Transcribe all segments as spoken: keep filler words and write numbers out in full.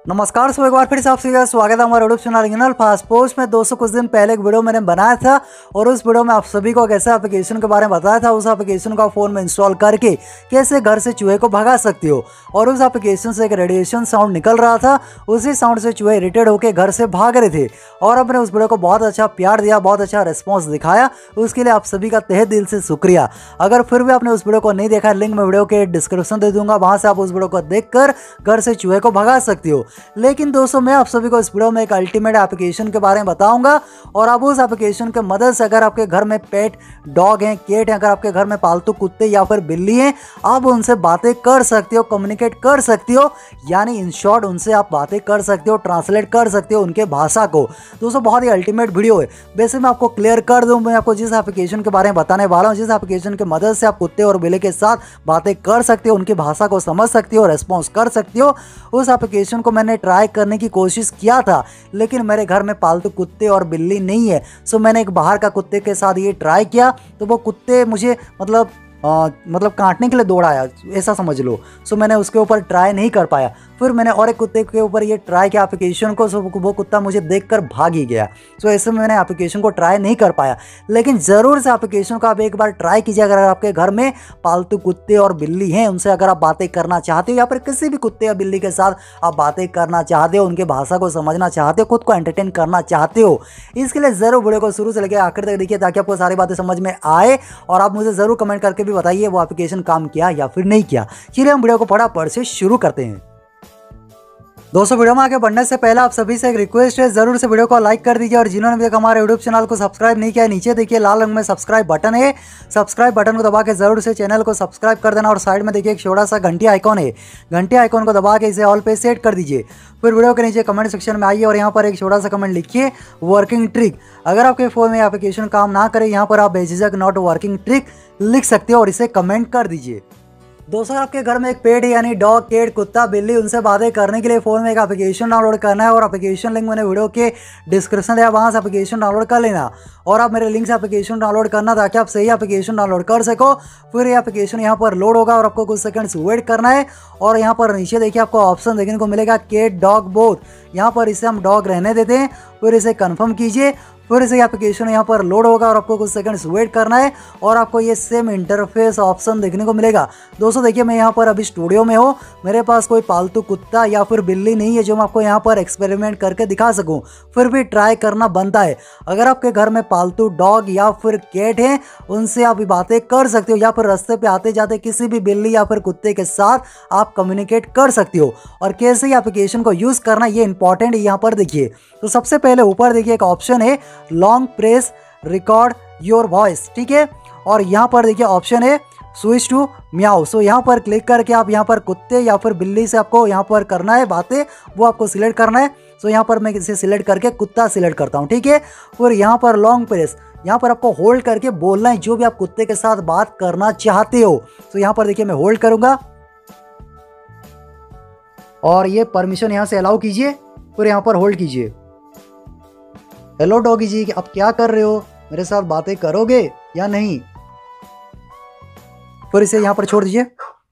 नमस्कार। सो एक बार फिर से आप सभी का स्वागत है हमारे YouTube channel regional fast post में। दोस्तों कुछ दिन पहले एक वीडियो मैंने बनाया था और उस वीडियो में आप सभी को कैसे एप्लीकेशन के बारे में बताया था। उस एप्लीकेशन को फ़ोन में इंस्टॉल करके कैसे घर से चूहे को भगा सकते हो। और उस एप्लीकेशन से एक रेडिएशन साउंड निकल रहा था, उसी साउंड से चूहे इरिटेट होकर घर से भाग रहे थे। और आपने उस वीडियो को बहुत अच्छा प्यार दिया, बहुत अच्छा रिस्पॉन्स दिखाया, उसके लिए आप सभी का तहे दिल से शुक्रिया। अगर फिर भी आपने उस वीडियो को नहीं देखा, लिंक मैं वीडियो के डिस्क्रिप्शन दे दूंगा, वहां से आप उस वीडियो को देखकर घर से चूहे को भगा सकते हो। लेकिन दोस्तों मैं आप सभी को इस वीडियो में एक अल्टीमेट एप्लीकेशन के बारे में बताऊंगा और आप उस एप्लीकेशन के मदद से अगर आपके घर में पेट डॉग हैं, केट हैं, अगर आपके घर में पालतू कुत्ते या फिर बिल्ली हैं, आप उनसे बातें कर सकते हो, कम्युनिकेट कर सकते हो। यानी इन शॉर्ट उनसे आप बातें कर सकते हो, ट्रांसलेट कर सकते हो उनके भाषा को। दोस्तों बहुत ही अल्टीमेट वीडियो है। वैसे मैं आपको क्लियर कर दूं, मैं आपको जिस एप्लीकेशन के बारे में बताने वाला हूं, जिस एप्लीकेशन की मदद से आप कुत्ते और बिल्ली के साथ बातें कर सकते हो, उनकी भाषा को समझ सकते हो, रेस्पॉन्स कर सकते हो, उस एप्लीकेशन को मैंने ट्राई करने की कोशिश किया था। लेकिन मेरे घर में पालतू कुत्ते और बिल्ली नहीं है, सो मैंने एक बाहर का कुत्ते के साथ ये ट्राई किया तो वो कुत्ते मुझे मतलब आ, मतलब काटने के लिए दौड़ आया, ऐसा समझ लो। सो मैंने उसके ऊपर ट्राई नहीं कर पाया। फिर मैंने और एक कुत्ते के ऊपर ये ट्राई किया एप्लीकेशन को, सो वो कुत्ता मुझे देखकर भाग ही गया। सो ऐसे में मैंने एप्लीकेशन को ट्राई नहीं कर पाया। लेकिन ज़रूर से एप्लीकेशन को आप एक बार ट्राई कीजिए। अगर आपके घर में पालतू कुत्ते और बिल्ली हैं, उनसे अगर आप बातें करना चाहते हो या फिर किसी भी कुत्ते या बिल्ली के साथ आप बातें करना चाहते हो, उनके भाषा को समझना चाहते हो, खुद को एंटरटेन करना चाहते हो, इसके लिए ज़रूर वीडियो को शुरू से लेकर आखिर तक देखिए ताकि आपको सारी बातें समझ में आए। और आप मुझे ज़रूर कमेंट करके भी बताइए वो एप्लीकेशन काम किया या फिर नहीं किया। चलिए हम वीडियो को फटाफट से शुरू करते हैं। दोस्तों वीडियो में आगे बढ़ने से पहले आप सभी से एक रिक्वेस्ट है, जरूर से वीडियो को लाइक कर दीजिए। और जिन्होंने अभी तक हमारे यूट्यूब चैनल को सब्सक्राइब नहीं किया है, नीचे देखिए लाल रंग में सब्सक्राइब बटन है, सब्सक्राइब बटन को दबा के जरूर से चैनल को सब्सक्राइब कर देना। और साइड में देखिए एक छोटा सा घंटी आइकॉन है, घंटी आइकॉन को दबा के इसे ऑल पे सेट कर दीजिए। फिर वीडियो के नीचे कमेंट सेक्शन में आइए और यहाँ पर एक छोटा सा कमेंट लिखिए वर्किंग ट्रिक। अगर आपके फोन में एप्लीकेशन काम ना करे, यहाँ पर आप बेझिझक नॉट वर्किंग ट्रिक लिख सकते हो और इसे कमेंट कर दीजिए। दोस्तों आपके घर में एक पेट है, यानी डॉग, केट, कुत्ता, बिल्ली, उनसे बातें करने के लिए फ़ोन में एक एप्लीकेशन डाउनलोड करना है। और एप्लीकेशन लिंक मैंने वीडियो के डिस्क्रिप्शन दिया, वहाँ से एप्लीकेशन डाउनलोड कर लेना। और आप मेरे लिंक से एप्लीकेशन डाउनलोड करना ताकि आप सही एप्लीकेशन डाउनलोड कर सको। फिर ये एप्लीकेशन यहाँ पर लोड होगा और आपको कुछ सेकंड्स वेट करना है। और यहाँ पर नीचे देखिए आपको ऑप्शन देखने को मिलेगा केट डॉग बोथ। यहाँ पर इसे हम डॉग रहने देते हैं, फिर इसे कन्फर्म कीजिए। फिर से एप्लीकेशन यहाँ पर लोड होगा और आपको कुछ सेकंड्स वेट करना है और आपको ये सेम इंटरफेस ऑप्शन देखने को मिलेगा। दोस्तों देखिए मैं यहाँ पर अभी स्टूडियो में हूँ, मेरे पास कोई पालतू कुत्ता या फिर बिल्ली नहीं है जो मैं आपको यहाँ पर एक्सपेरिमेंट करके दिखा सकूँ। फिर भी ट्राई करना बनता है। अगर आपके घर में पालतू डॉग या फिर कैट हैं, उनसे आप बातें कर सकते हो या फिर रास्ते पे आते जाते किसी भी बिल्ली या फिर कुत्ते के साथ आप कम्युनिकेट कर सकते हो। और कैसे एप्लीकेशन को यूज़ करना ये इंपॉर्टेंट है, यहाँ पर देखिए। तो सबसे पहले ऊपर देखिए एक ऑप्शन है long press record your voice, ठीक है। और यहाँ पर देखिए ऑप्शन है स्विच टू म्याऊ। सो यहाँ पर क्लिक करके आप यहाँ पर कुत्ते या फिर बिल्ली से आपको यहाँ पर करना है बातें, वो आपको सिलेक्ट करना है। सो यहाँ पर मैं इसे सिलेक्ट करके कुत्ता सिलेक्ट करता हूँ, ठीक है। फिर यहाँ पर लॉन्ग प्रेस, यहाँ पर आपको होल्ड करके बोलना है जो भी आप कुत्ते के साथ बात करना चाहते हो। सो यहाँ पर देखिए मैं होल्ड करूँगा और ये परमिशन यहाँ से अलाउ कीजिए। फिर यहाँ पर होल्ड कीजिए। हेलो डॉगी जी, आप क्या कर रहे हो, मेरे साथ बातें करोगे या नहीं। फिर इसे यहां पर छोड़ दीजिए।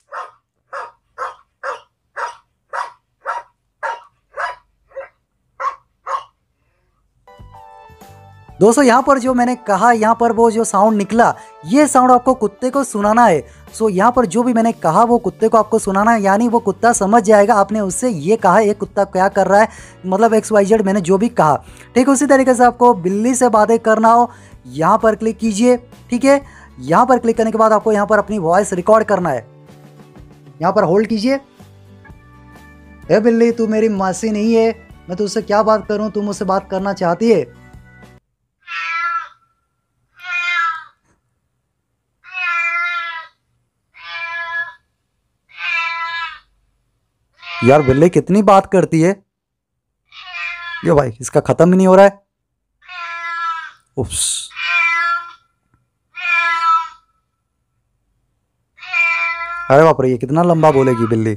दोस्तों यहाँ पर जो मैंने कहा, यहाँ पर वो जो साउंड निकला, ये साउंड आपको कुत्ते को सुनाना है। सो यहाँ पर जो भी मैंने कहा वो कुत्ते को आपको सुनाना है, यानी वो कुत्ता समझ जाएगा आपने उससे ये कहा है, ये कुत्ता क्या कर रहा है, मतलब एक्स वाई जेड मैंने जो भी कहा। ठीक उसी तरीके से आपको बिल्ली से बातें करना हो, यहाँ पर क्लिक कीजिए, ठीक है। यहाँ पर क्लिक करने के बाद आपको यहाँ पर अपनी वॉइस रिकॉर्ड करना है। यहाँ पर होल्ड कीजिए। ए बिल्ली, तू मेरी मासी नहीं है, मैं तुझसे क्या बात करूँ, तू मुझसे बात करना चाहती है। यार बिल्ली कितनी बात करती है ये भाई, इसका खत्म ही नहीं हो रहा है। उप्स। अरे बाप रे, ये कितना लंबा बोलेगी बिल्ली।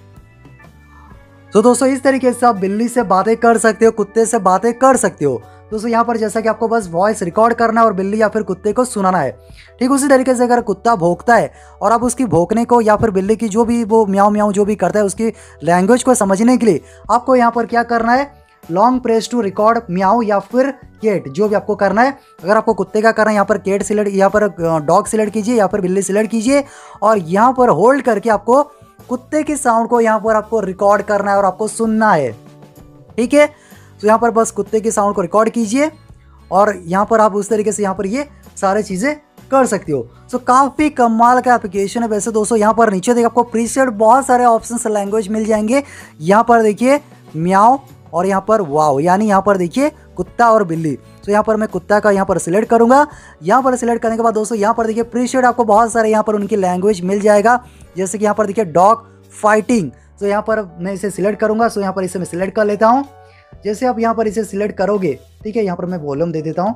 तो दोस्तों इस तरीके से आप बिल्ली से बातें कर सकते हो, कुत्ते से बातें कर सकते हो। दोस्तों यहाँ पर जैसा कि आपको बस वॉइस रिकॉर्ड करना है और बिल्ली या फिर कुत्ते को सुनाना है। ठीक उसी तरीके से अगर कुत्ता भौंकता है और आप उसकी भौंकने को या फिर बिल्ली की जो भी वो म्याऊं म्याऊं जो भी करता है उसकी लैंग्वेज को समझने के लिए आपको यहाँ पर क्या करना है, लॉन्ग प्रेस टू रिकॉर्ड म्याऊं या फिर केट, जो भी आपको करना है। अगर आपको कुत्ते का करना है यहाँ पर केट सिलेक्ट, यहाँ पर डॉग सिलेक्ट कीजिए, यहाँ पर बिल्ली सिलेक्ट कीजिए और यहाँ पर होल्ड करके आपको कुत्ते की साउंड को यहाँ पर आपको रिकॉर्ड करना है और आपको सुनना है। ठीक है, तो यहाँ पर बस कुत्ते की साउंड को रिकॉर्ड कीजिए और यहाँ पर आप उस तरीके से यहाँ पर ये सारी चीज़ें कर सकते हो। सो काफ़ी कमाल का एप्लीकेशन है। वैसे दोस्तों यहाँ पर नीचे देखिए आपको प्रीसेट बहुत सारे ऑप्शंस लैंग्वेज मिल जाएंगे। यहाँ पर देखिए म्याऊ और यहाँ पर वाओ, यानी यहाँ पर देखिए कुत्ता और बिल्ली। तो यहाँ पर मैं कुत्ता का यहाँ पर सिलेक्ट करूँगा। यहाँ पर सिलेक्ट करने के बाद दोस्तों यहाँ पर देखिए प्रीसेट आपको बहुत सारे यहाँ पर उनकी लैंग्वेज मिल जाएगा। जैसे कि यहाँ पर देखिए डॉग फाइटिंग, तो यहाँ पर मैं इसे सिलेक्ट करूँगा। सो यहाँ पर इसे मैं सिलेक्ट कर लेता हूँ। जैसे आप यहाँ पर इसे सिलेक्ट करोगे, ठीक है, यहाँ पर मैं वॉल्यूम दे देता हूँ।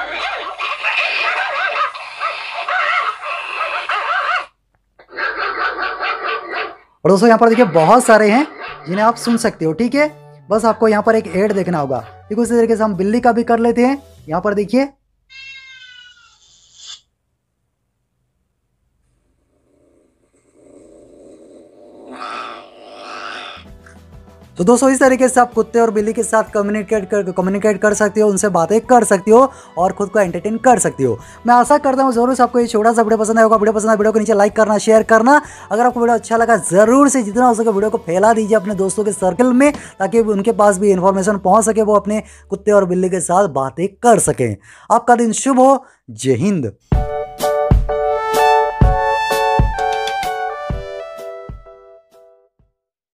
और दोस्तों यहाँ पर देखिए बहुत सारे हैं जिन्हें आप सुन सकते हो। ठीक है, बस आपको यहाँ पर एक ऐड देखना होगा। ठीक उसी तरीके से हम बिल्ली का भी कर लेते हैं। यहाँ पर देखिए तो दोस्तों इस तरीके से आप कुत्ते और बिल्ली के साथ कम्युनिकेट कर कम्युनिकेट कर सकते हो, उनसे बातें कर सकते हो और खुद को एंटरटेन कर सकते हो। मैं आशा करता हूँ जरूर से आपको ये छोटा सा वीडियो पसंद आएगा। वीडियो पसंद आए वीडियो को नीचे लाइक करना, शेयर करना। अगर आपको वीडियो अच्छा लगा जरूर से जितना हो सके वीडियो को फैला दीजिए अपने दोस्तों के सर्कल में, ताकि उनके पास भी इन्फॉर्मेशन पहुँच सके, वो अपने कुत्ते और बिल्ली के साथ बातें कर सकें। आपका दिन शुभ हो। जय हिंद।